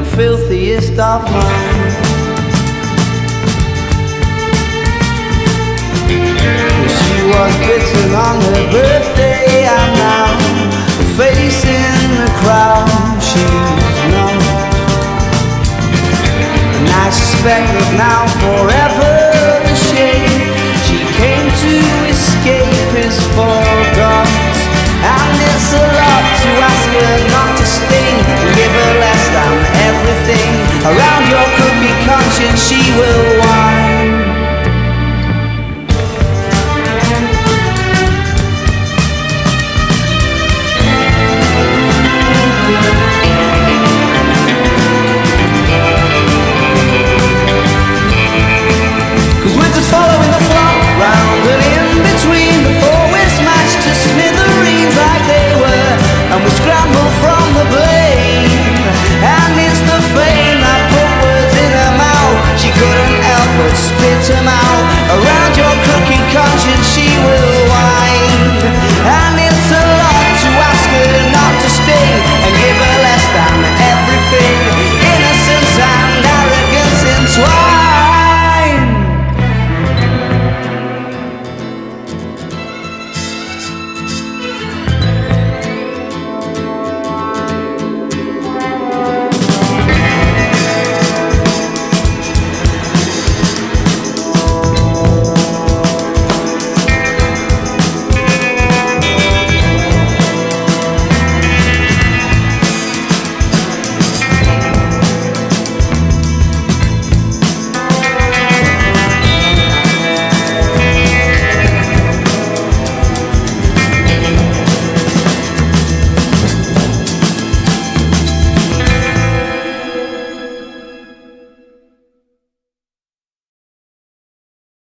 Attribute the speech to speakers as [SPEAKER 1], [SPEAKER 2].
[SPEAKER 1] the filthiest of minds. She was bitten on her birthday, and now the face in the crowd she's not. And I suspect that now forever the shade she came to escape is forgot. And it's a lot to ask her not to sting and give her less than everything. Around your crooked conscience she will